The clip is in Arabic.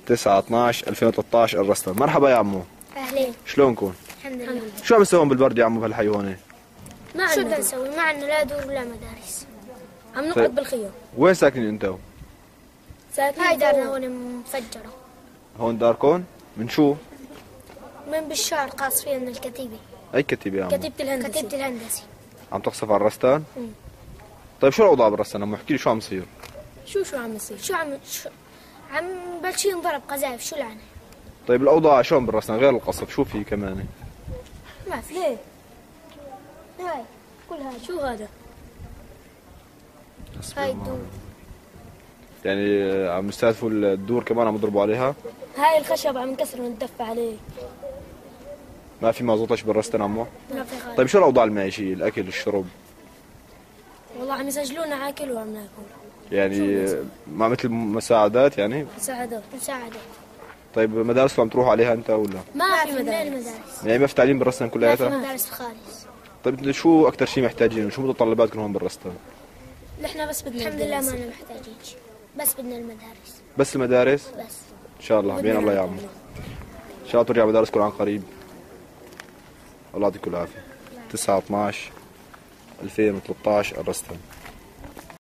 9/12/2013 الرستم. مرحبا يا عمو. اهلين. شلونكم؟ الحمد لله. شو عم تسوون بالبرد يا عمو بهالحي هون؟ شو بدنا نسوي؟ ما عندنا لا دور ولا مدارس. عم نقعد بالخيام. وين ساكنين انتو؟ هاي دارنا هون مفجرة. هون داركم؟ من شو؟ من بشار قاص فيها من الكتيبة. اي كتيبة يا عمو؟ كتيبة الهندسة. كتيبة الهندسة. عم تقصف على الرستان؟ طيب شو الاوضاع بالرستان عمو؟ احكي لي شو عم يصير؟ شو عم يصير؟ عم بلشي ينضرب قذايف. شو العنى؟ طيب الاوضاع شلون بالرستان غير القصف؟ شو في كمان؟ ما في. ليه؟ هاي كل هذا. شو هذا؟ هاي الدور. يعني عم يستهدفوا الدور كمان عم يضربوا عليها؟ هاي الخشب عم نكسر وندفع عليه. ما في ما زبطش بالرستان عمو؟ ما في غالي. طيب شو الاوضاع المعيشية؟ الاكل الشرب؟ والله عم يسجلونا عاكل وعم ناكل. يعني ما مثل مساعدات يعني؟ مساعدات. طيب مدارسكم عم تروحوا عليها انت ولا؟ ما في مدارس. مدارس. يعني ما في تعليم بالرستان ما في كلياتها؟ مدارس خالص. طيب انتوا شو اكثر شيء محتاجين؟ شو متطلباتكم هون بالرستان؟ نحن بس بدنا الحمد لله الدراسة. ما محتاجين شيء. بس بدنا المدارس. بس المدارس؟ بس. ان شاء الله بين الله يا عمو. ان شاء الله ترجع مدارسكم عن قريب. الله يعطيكم العافيه. 9/12/2013 الرستان.